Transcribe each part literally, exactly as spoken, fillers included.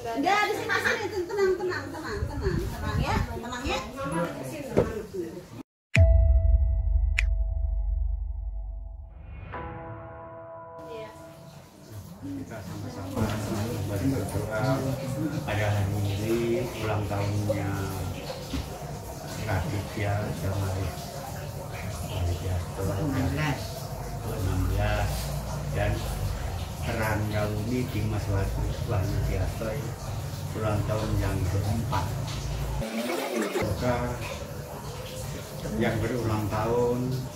Enggak, di sini sini tenang tenang tenang tenang tenang ya, tenang ya. Kita sama-sama berdoa pada hari ini ulang tahunnya Raditya Jamalis Walidiasto enam belas dan Rangga Uni Dimas Walidiasto ulang tahun yang keempat. Semoga yang berulang tahun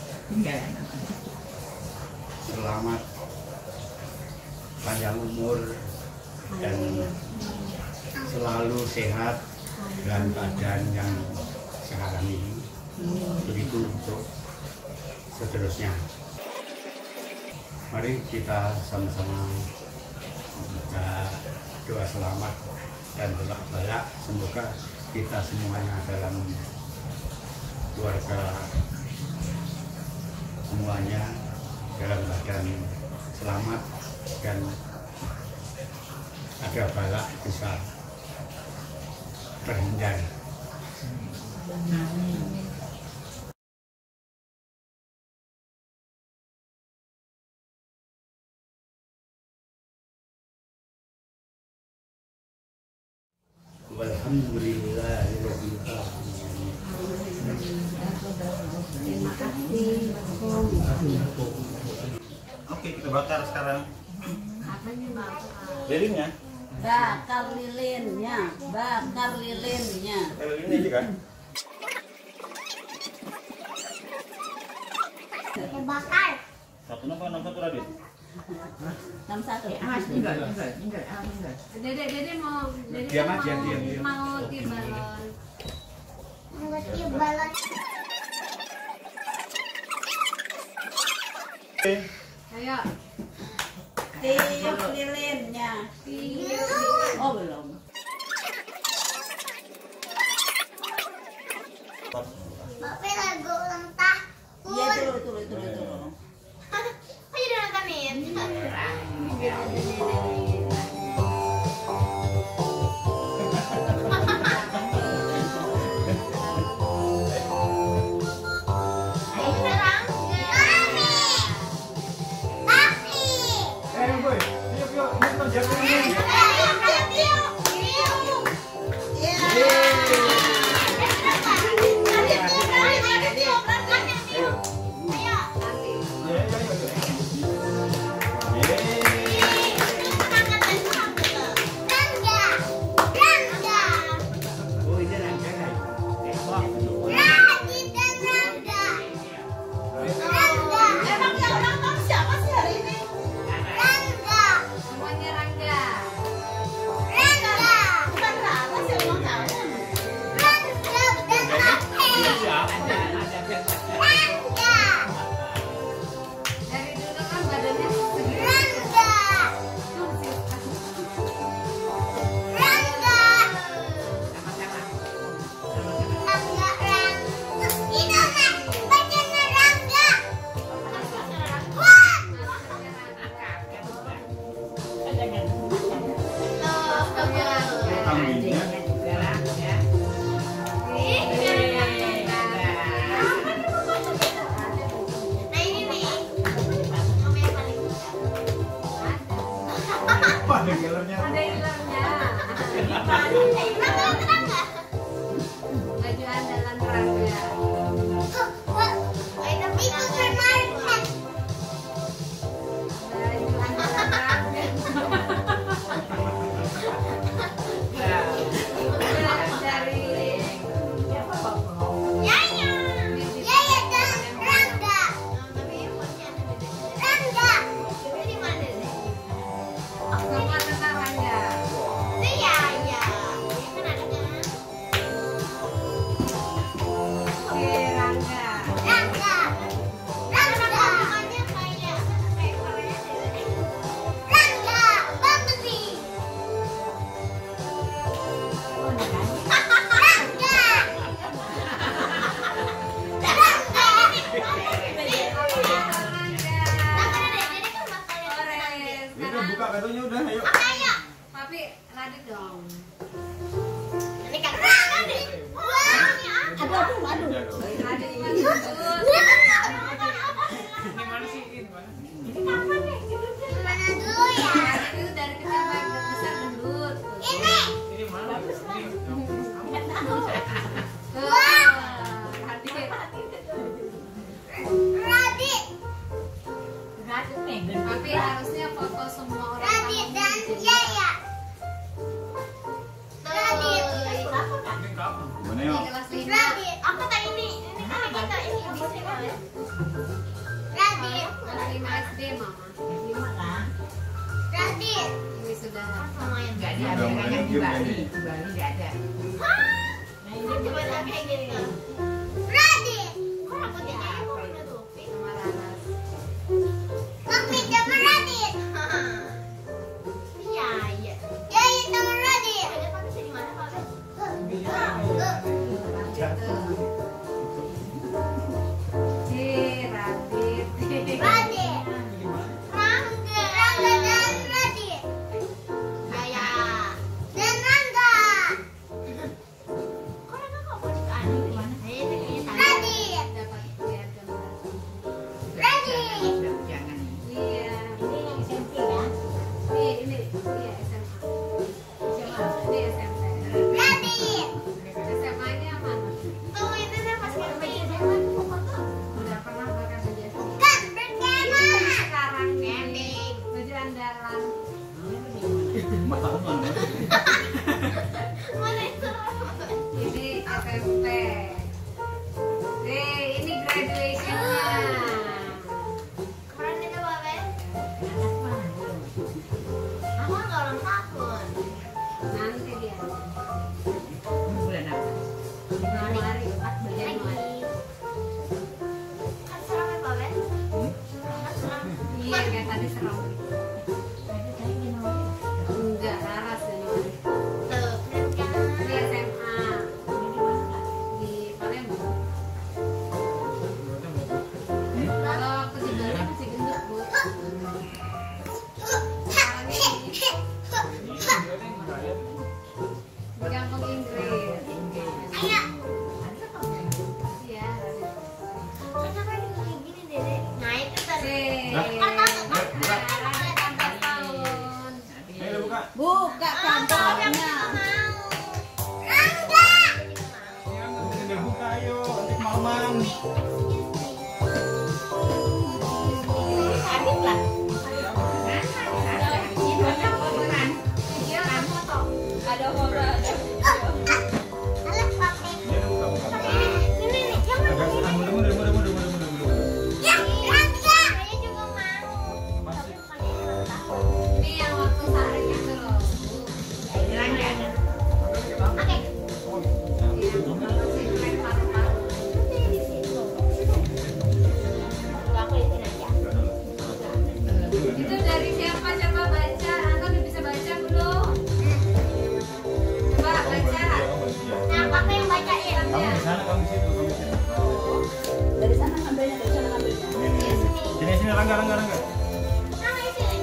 selamat, panjang umur, dan selalu sehat dan badan yang sekarang ini. Begitu untuk seterusnya. Mari kita sama-sama membaca doa selamat dan doa balak. Semoga kita semuanya dalam keluarga semuanya dalam badan selamat dan ada balak bisa terhindar. Walhamdulillahirabbil alamin. Terima kasih. Oke, kita bakar sekarang. Apanya bakar? Lilinnya. Bakar lilinnya, bakar lilinnya. Lilinnya aja kan? Bakar. Satu nama enam satu Radit. enam satu. Enggak, enggak, enggak, enggak. Dede, Dede mau, Dede Diam mau, aja, diam, diam. mau tiup balon. Mau tiup balon. Ayo, Tiup lilinnya. tiup. Oh belum. Bapak lagu ulang tahun. Iya dulu, dulu, dulu, dulu. Kok jadi nontonin? Ayo sekarang. Papi. Eh, boy. Yuk, yuk. Ini kita jago ini. Oh, ini Rangga kan? Emang yang ulang tahun siapa sih hari ini? Semuanya Rangga. Bukan Rara sih ulang tahun. Dari dulu kan badannya segini. Tuh, sih. Kambingnya. Wah, ada gelarnya. Ada hilangnya. Baju andalan Rangga. Baju andalan Rangga. Radit dong. Ini kan Radit. Wah, ini apa? Aduh, aduh, aduh. Radit cuma gendut. Ini mana sih? Ini mana? Mana dulu ya? Radit itu dari kecil sampai besar gendut. Ini. Ini mana? Ini. Tuh, Radit. Radit. Radit nih. Tapi harusnya foto semua orang. Radit dan Jaya. Radit. Ini kapan? Gimana Di yuk? kelas lima. Radit. Apa tadi ini? Ini kan kita ini bisa banget. Radit. Kelas lima S D mama. Lima kan? Radit. Ini sudah. Lumayan. Enggak ada adegannya di Bali. Di Bali enggak ada. Coba lihat kayak gitu. Radit. Kok rambutnya kayak kok udah topi? Sama Laras. Mami sama Radit. Iya, iya. Jaya sama Radit. Ada Pak di mana, Pak? Si Radit. Radit. Rangga. Rangga dan Radit. Jaya. Dan Rangga. Kok Rangga nggak mau ditanya di mana? Radit. Dapat lihat gambar. Radit. Jangan. Iya. Ini yang S M P ya? Ini ini iya S M A. Ini S M P. Radit. S M A-nya mana? Tuh itu saya pas kecil. Udah pernah makan aja. Bukan berkemah. Sekarang camping. Baju andalan. Mahal mana? Mana itu? Ini S M P. Nih, ini graduation-nya. Keren itu, Pak Ben. Aku nggak ulang tahun. Nanti dia. Bulan apa? Januari, empat belas Januari. Lagi. Kan serem ya, Pak Ben? Kan serem. Iya, kayak tadi serem. Enggak, Laras Januari. Tuh, keren kan? Ini S M A. Di Palembang. Kalau waktu di Bali masih gendut, Bu. Sekarang ini di kampung Inggris. Ayo. Iya, Radit. Kenapa ini kayak gini, Dede? Nah, itu tadi. Radit empat tahun. Ayo buka. Buka kantornya. Rangga. Udah buka ayo. Nanti malaman. Adit lah. Iya, kan foto. Ada foto, ada. Halo, Papi. Ya udah buka buka. Ini nih, yang Agak mana? senang mudah mudah mudah mudah mudah mudah mudah. Ya, Rangga. Saya juga mau. Masih. Tapi bukan ini ulang tahun. Ini yang waktu sehari itu loh. Jalan-jalan. Oke. Iya, masih keren paru-paru. Nanti di situ. Kalau aku di sini aja. Itu dari siapa? Coba baca. Anton udah bisa baca belum? Coba baca. Nah, Papa yang bacain. Kamu di sana, kamu di situ, kamu di situ. Dari sana ngambilnya, dari sana ngambilnya. Ini, ini, ini. Sini sini Rangga Rangga Rangga. Nah, di sini.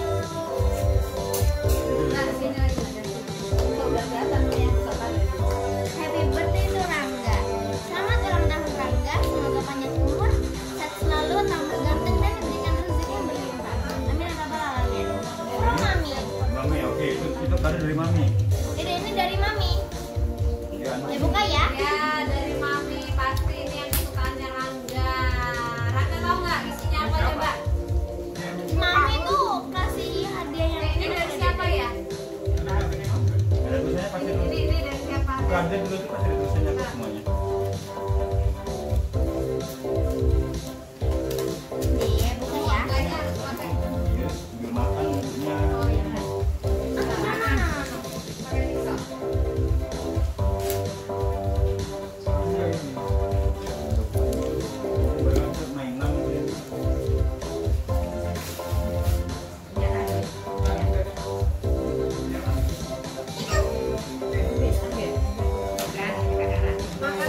Nah, sini lagi ada. Itu udah kelihatan yang sopan. Happy birthday to Rangga. Selamat ulang tahun Rangga. Semoga panjang umur, sehat selalu, tambah ganteng dan diberikan rezeki yang berlimpah. Amin ya rabbal alamin. From Mami. Mami, oke, itu itu kado dari Mami. Ini ini dari Mami. Ya, Ya buka ya. Ya, dari Mami pasti ini yang kesukaannya Rangga. Rangga tahu nggak isinya apa coba? Mami tuh kasih hadiah yang Eh, ini dari siapa ya? ada tulisannya pasti Ini dulu. ini, ini dari siapa? Bukan, dia dulu itu pasti ada tulisannya apa semuanya. Iya, buka ya. Bukanya pakai. Iya, sambil makan bumbunya. Oh iya. Nah, Pakai pisau. Iya, ini. Berangkat mainan ya. Makan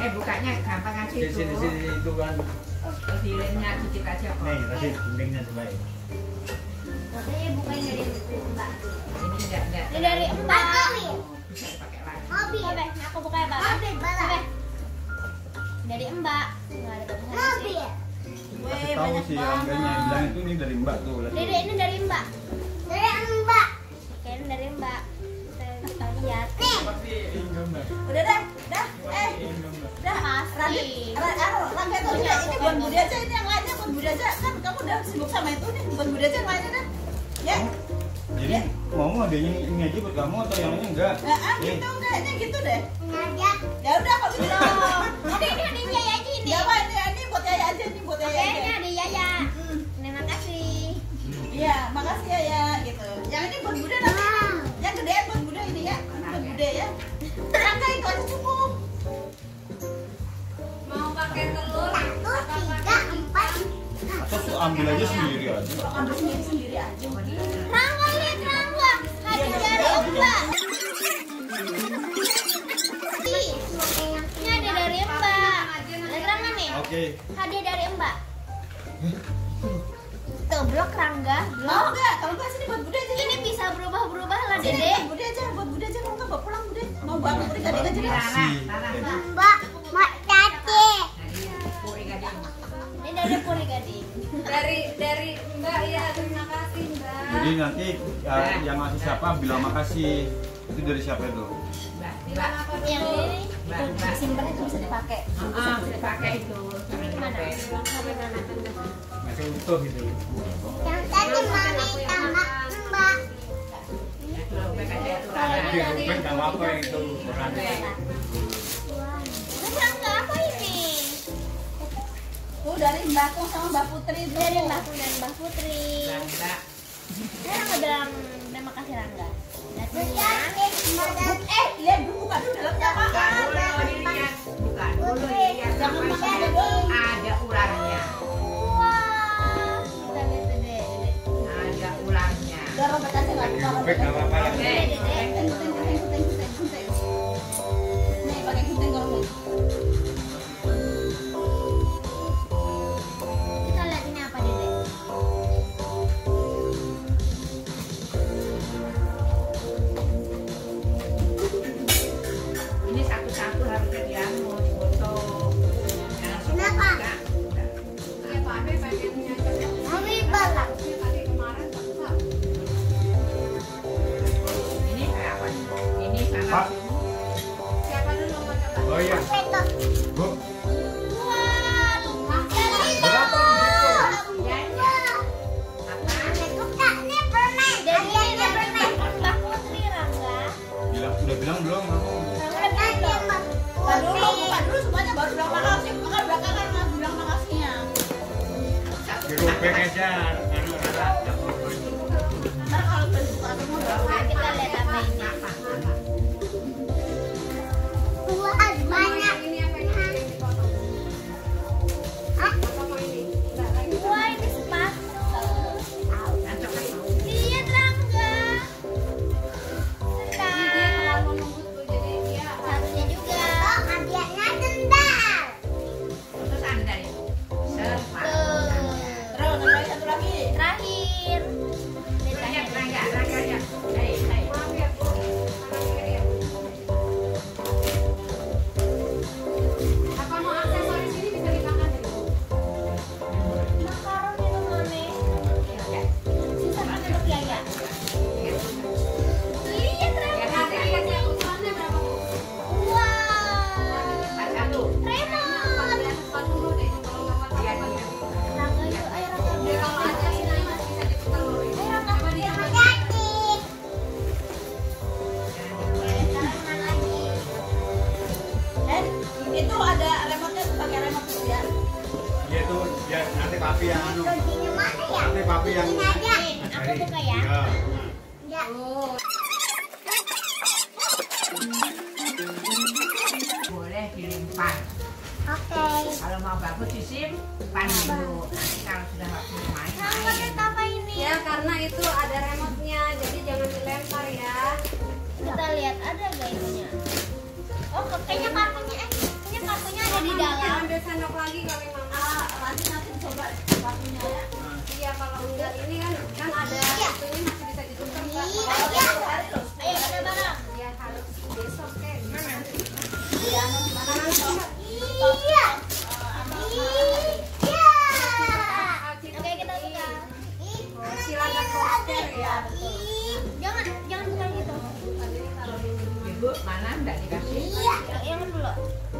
Eh bukanya gampang kan Sini situ. sini sini itu kan. Filmnya cicip aja kok. Nih tadi dindingnya sebaik. Katanya bukannya dari Mbak. Ini enggak enggak. Ini dari Mbak. Bisa dipakai lagi. Mobil. Oke, aku buka ya, Pak. Mobil, Oke. Dari Mbak. Enggak ada tulisan. Mobil. Kasih tahu sih rangganya yang bilang itu ini dari Mbak tuh. lihat. Dede ini dari Mbak. Dari Mbak. Oke, ini dari Mbak. Kita lihat. Nih. Udah dah, dah, eh, dah. Randy, Randy tuh udah ini buat Budi aja, ini yang lainnya buat Budi aja kan kamu udah sibuk sama itu nih, buat Budi aja yang lainnya dah. Ya, Jadi mau adanya ini aja buat kamu atau yang lainnya enggak? nah, ah, Nih. gitu kayaknya gitu deh. Ngajak. Ya udah kalau gitu. Oke, ini ada Yaya aja ini. Ya apa ini ini buat Yaya aja nih buat Oke, Yaya ini aja. ada Yaya. Terima kasih. Iya, makasih ya ya gitu. Yang ini buat Budi nanti. Yang gedean buat Budi ini ya, buat Budi ya. Rangga itu aja cukup. Mau pakai telur? Satu, tiga, empat. Atau tuh ambil aja sendiri aja. Ambil sendiri sendiri aja. Rangga, lihat Rangga. Hadiah dari Mbak. Ini ada dari Mbak. Lihat Rangga nih. Oke. Hadiah dari Mbak. Tuh, blok Rangga. Mau Blok. enggak? Kalau enggak sini buat Budi aja. Ini bisa berubah-berubah lah, Sini Dede. buat Budi aja, buat Budi aja kalau enggak bawa pulang Budi. Mau bawa Budi gading aja Ini dah. Rara, Rara. Mbak, Mbak Tati. Jadi kue gading. Ini dari Puri Gading. Dari dari Mbak ya, terima kasih Mbak. Jadi nanti ya, yang ngasih siapa bilang makasih. Itu dari siapa itu? Mbak, Bilang Mbak. apa Yang dulu? ini Mbak, Mbak. Simpen itu bisa dipakai. Ah, bisa dipakai itu. Jangan mana? dipakai. Masih utuh gitu. Yang tadi mami sama Mbak. Lobek aja itu Kalau Rara. ini dari Dirobek nggak apa-apa yang itu. Lobek. Ini Rangga apa ini? Tuh dari Mbak Kung sama Mbak Putri itu. Dari Mbak Pung dan Mbak Putri. Mbak, Mbak. Ini Rangga bilang terima kasih Rangga. Lihat dulu ya. Eh, lihat dulu buka dulu dalamnya Buka apaan. dulu dilihat. Buka dulu dilihat. Jangan Apa pakai sih? dong. Ada ularnya. Wah. Kita lihat Dede. Ada ularnya. Udah robek aja nggak Dirobek nggak apa-apa lah. Oke. Gunting, gunting, gunting, gunting, gunting, gunting. Nih pakai gunting kalau mau. Kita lihat ini apa Dede? Ini satu-satu harusnya dianu, foto. Jangan Kenapa? suka. Udah. Ya Pak Abe pengennya aja. Mami balak. Harusnya tadi kemarin Pak Pak. Ini kayak apa? Ini sana. Pak. Siapa dulu mau coba? Oh iya. Bu. Wah. Berapa gitu? Ya, ya. Apa? Jadi ini permen Mbak Putri Rangga. Bilang udah bilang belum kamu? Rangga udah bilang. Buka dulu, buka dulu semuanya baru bilang makasih. Bukan belakangan mas bilang makasihnya. Dirobek aja. Anu Rara. Ntar kalau udah buka semua baru. Nah, kita lihat apa ini. Banyak ini apa ini yang dipotong? Apa mau ini? Enggak lagi. Wah, ini sepatu. Nanti ketemu. Lihat Rangga. Jadi dia terlalu lembut tuh jadi dia Satunya juga. Hadiahnya sendal. Terus anda itu. Serpa. Tuh. Terus ada lagi satu lagi. Terakhir. Ini Rangga, terakhir. Rangga, Rangga ya. Hei, hei. maaf ya Bu. Kanan kiri ya. Apa mau aksesoris ini bisa dimakan ya? Makaron itu Mami. Sisa pakai untuk Yaya. Lihat Ya Rangga. nanti dikasih ukurannya berapa Bu? Wow. Empat satu. Remote. Lihat empat dulu deh kalau nggak empat Iya, apa iya. Rangga itu ayo Rangga. Dia kalau aja sini masih bisa diputar loh. Ayo Rangga. Coba dia Rangga. coba. Sekarang mana lagi? Eh, itu ada remote-nya tuh pakai remote tuh ya. Dia tuh ya nanti papi yang anu. Kuncinya mana ya? Nanti papi yang Ini aja. Aku buka ya. Iya. Ya. Oh. Boleh dilimpan. Oke. Kalau mau bagus disimpan dulu. Nanti kalau sudah waktu main. Rangga lihat apa ini? Ya karena itu ada remote-nya, jadi jangan dilempar ya. Kita lihat ada gak ininya? Oh, kayaknya kartunya eh, kayaknya kartunya Iya. Hari loh. Ayo kita bareng. Ya harus besok kayak gimana? Iya, anu di mana besok? Iya. Iya. Oke kita buka. Silakan poster ya. Jangan jangan buka gitu. Ibu mana enggak dikasih? Iya. Yang dulu.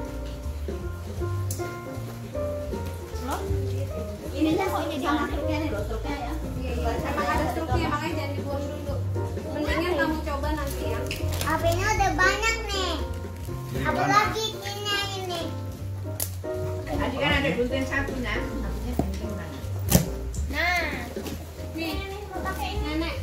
Loh? Ininya kok ini dia struknya nih loh, struknya ya. Iya, iya. Emang ada struknya, makanya jangan dibuang dulu. Mendingan kamu coba nanti ya. H P-nya udah banyak nih. Jadi Apa mana? lagi ini ini? Tadi kan ada gunting satu nah, satunya gunting mana? Nah. Nih, nih mau pakai ini. Nenek,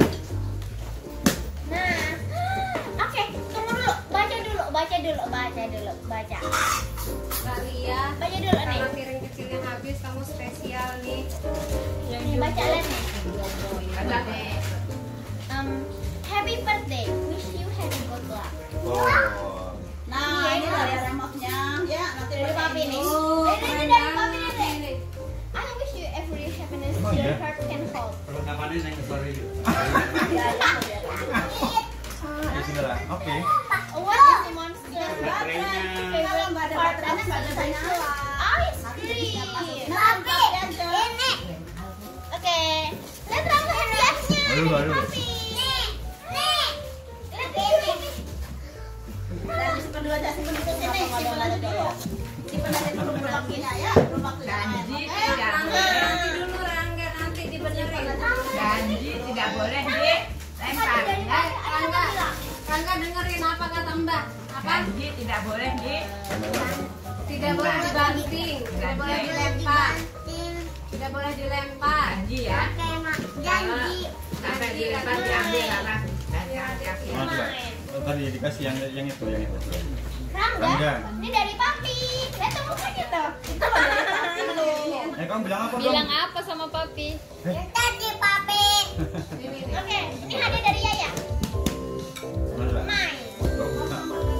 Nah. Oke, tunggu dulu. Baca dulu, baca dulu, baca dulu, baca. Kak Lia, Baca dulu nih. karena piring kecilnya habis, kamu spesial nih. Nih baca lihat nih. Ada deh. Um, happy birthday. Wish you happy good luck. Oh. Nah, ini dari remote-nya. Ya, nanti Dari papi nih. Oh, Ini keren ini dari papi banget nih. ini. I wish you every happiness Oh, your iya? heart can hold. Perlengkapannya yang sorry. Iya, iya, biar. Ya sudah lah. Oke. What is the monster? Baterainya. Kalau nggak ada baterainya nggak bisa nyala. Ice cream. Papi, ini. Oke. Lihat rambut hadiahnya. Baru, baru. Papi. Nih. Nih. Lihat ini. Dan disimpan dulu aja, simpan di sini. Simpan aja dulu. Simpan aja dulu belum waktunya ya, belum waktunya main. Janji Oke? tidak Rangga, boleh. nanti dulu Rangga, nanti dibenerin. Janji tidak boleh di lempar. Eh, Rangga, Rangga dengerin apa kata Mbak? Apa? Janji tidak boleh di Tidak boleh dibanting, tidak boleh dilempar, tidak boleh dilempar. janji ya. Oke, Mak. Janji. Sampai dilempar diambil apa? Dari kaki. Mana coba? Oh, tadi dikasih yang yang itu, yang itu. Rangga. Rangga. Ini dari papi. Lihat tuh mukanya tuh. Itu loh dari papi loh. Eh, kamu bilang apa dong? Bilang apa sama papi? Tadi papi. Ini nih. Oke, ini hadiah dari Yaya. Mana coba? Main. Tuh, buka.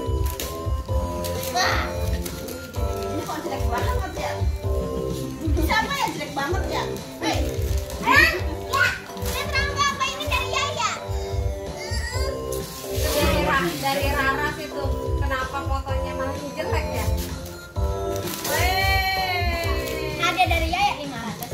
Wah. Ini kok jelek banget ya? Siapa ya jelek banget ya? Hei, Rang, ya. Lihat Rangga apa ini dari Yaya? Dari, Ra- dari Raras itu, kenapa fotonya makin jelek ya? Hadiah dari Yaya lima ratus.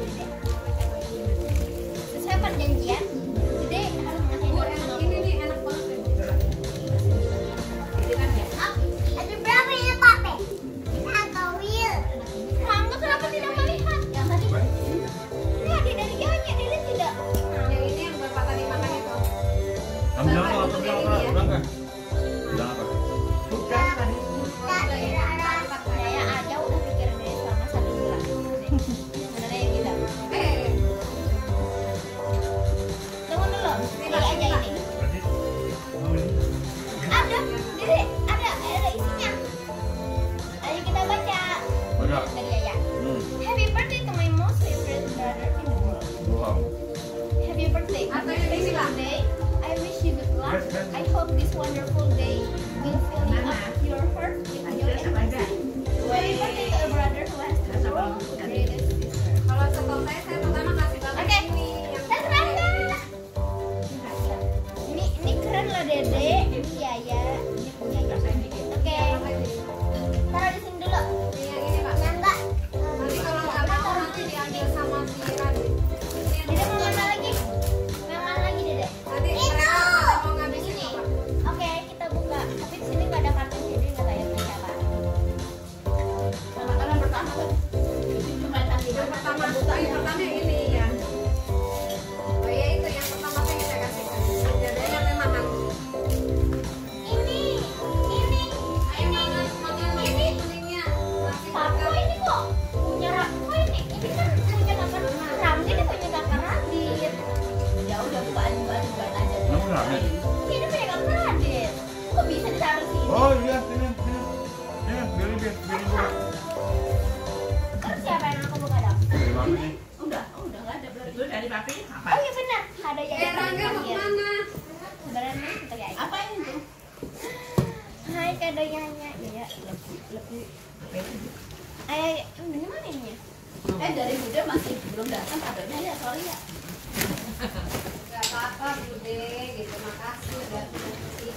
Sesuai perjanjian. Jadi harus ngasih Bu, dua enak, kilo. ini nih enak banget. nih. Ini kan ya. Ada berapa ini papi? Satu wheel. Rangga kenapa tidak melihat? Yang tadi. Ini hadiah dari Yaya. Dilihat tidak? Yang ini yang bapak tadi makan itu. Kamu bilang apa? Kamu bilang apa? Bilang kan? Bilang apa? Bukan tadi. Dari Raras. Yaya aja udah pikirin ini selama satu bulan. Sebenarnya yang bilang. Eh, Tunggu dulu. Ini aja ini. Berarti mau ini. Ada, Dede, ada, ada isinya. Ayo kita baca. Baca. Dari Yaya. Hmm. Happy birthday to my most favorite brother in the world. Wow. Happy birthday. Atau yang Happy ini, Kak. birthday. I wish you good luck. Yes, yes. I hope this wonderful day will fill you up your heart with joy and Apa aja? peace. Happy birthday to a brother who has the world's greatest sister. kalau setahu saya, saya pertama kasih bapak Oke. ini yang Dan Rangga. Ini ini keren loh Dede. Ini Yaya. Ini punya Yaya. Oke. Taruh di sini dulu. yang ini Pak. Rangga. Nanti kalau nggak mau nanti diambil sama si Radit. Ini yang Dede mau mana lagi? Yang mana lagi Dede? Nanti mereka pada mau ngabisin Ini. apa? Oke, kita buka. Tapi di sini nggak ada kartu jadi nggak tahu yang siapa. Makanan pertama tuh. Mainan di Yang pertama, yang pertama yang ini ya. Oh iya itu yang pertama saya kita kasih. Jadi yang makan. Ini, ini, Ayo makan, makan nasi kuningnya. Nasi Papa makan. ini kok punya Ra- kok ini ini kan punya kakak Ramli, ini punya kakak Radit. Ya udah bukaan bukaan bukaan aja. Kamu rame? Ini punya kakak Radit. Kok bisa ditaruh sini? Oh iya, sini, sini. Ya, biarin, biarin, biarin buka. Terus siapa yang aku buka dong? Dari mana nih? Udah, oh, udah nggak ada berarti. Itu dari papi apa? Oh iya benar, ada yang Eh Rangga mau kemana? Sebenarnya kita kayak Apa ini tuh? Hai kado Yaya. Iya, lebih lebih. Eh, ini mana ini? Eh dari Buddha masih belum datang kabarnya ya, sorry ya. Nggak tahu apa-apa Bude gitu. Makasih udah kesini.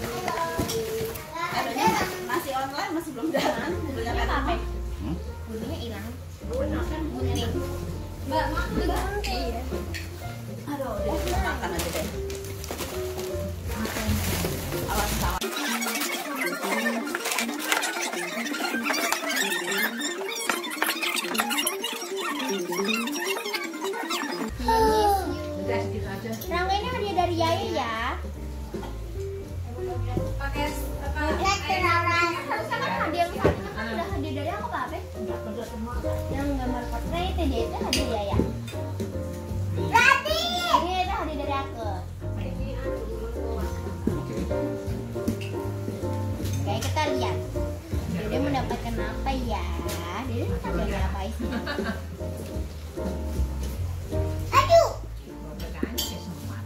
Adanya masih online masih belum jalan. Belinya kan apa? Hmm? Bulunya hilang. Apanya? Kuning. Mbak, mau Digunting. Aduh, udah makan aja deh. Awas awas. Udah segitu aja. Rangga ini hadiah dari Yaya ya. pakai apa? Harusnya kan hadiah yang satu kan udah hadiah dari aku Pak Ape. Yang gambar portrait itu dia itu hadiah Yaya. Berarti ini itu hadiah dari aku. Ini aduh. Oke kita lihat. Dede mendapatkan apa ya? Dede mendapatkan apa isinya? Aduh. Berganti semua.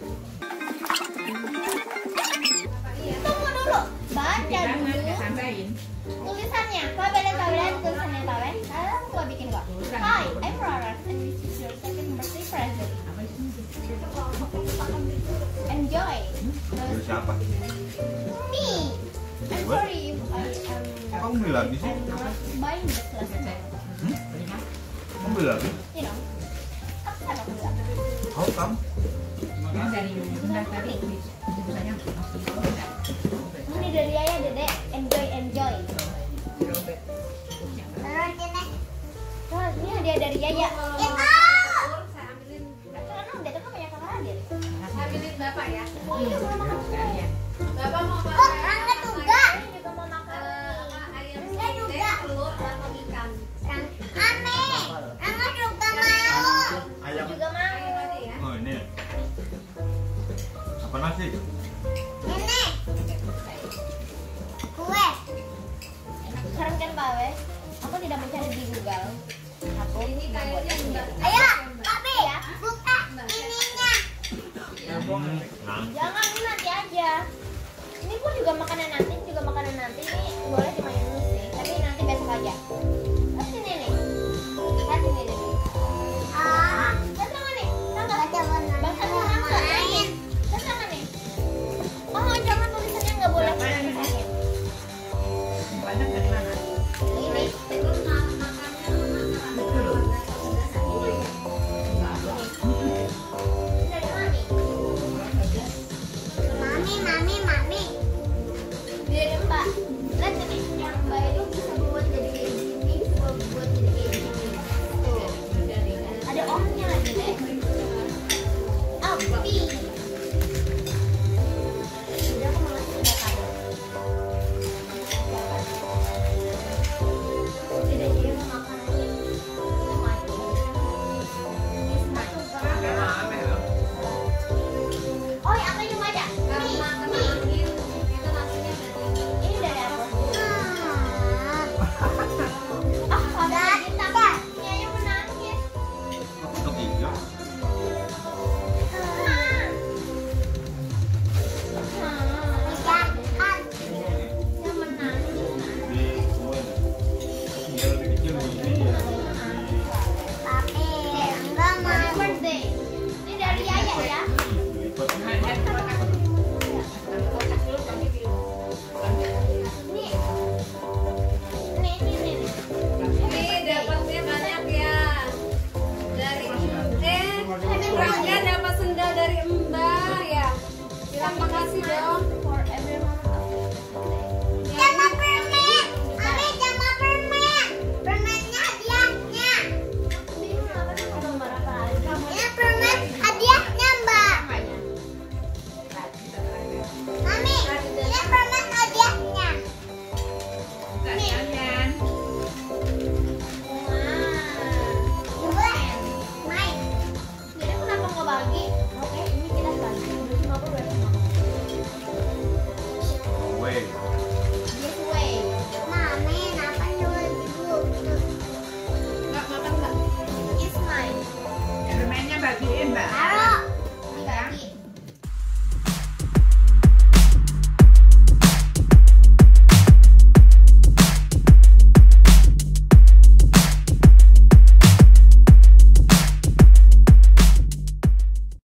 Apa iya? Tunggu dulu. Baca Jangan dulu ya tambahin. tulisannya. Pak Belen, Pak Belen, tulisannya Pak Belen. Sekarang gua bikin kok. Hi, I'm Rara and this is your second birthday present. Apa sih? Enjoy. Dari siapa? Me. I'm sorry if I am. Kamu beli lagi sih? I'm not buying this lesson. Hmm? Belinya? Kamu beli lagi? You know. Apa sama aku bilang? Kau kamu? Yang dari bentar tadi tulisannya masih enggak. Ini dari Yaya, Dede. Enjoy, enjoy. Robert. Wah, ini hadiah dari Yaya. Kalau Ya, mau ah! sahur, saya ambilin Karena udah tuh kan banyak kakak hadir. saya ambilin Bapak ya. Oh iya, belum makan. Sekalian. Bapak mau makan Oh, Rangga juga. Ini juga mau makan. eh, apa ayam Saya putih, juga. telur sama ikan. Ame. Rangga juga mau. Ayam. Juga mau. Ayam aja ya. Oh ini. Apa nasi? Ini. Kue. Keren kan Pak We? Aku tidak mencari di Google. Aku Ini kayaknya enggak. Ayo, Pak B ya, buka ininya. Hmm, nah. Jangan ini nanti aja. Ini pun juga makanan nanti, juga makanan nanti. Ini boleh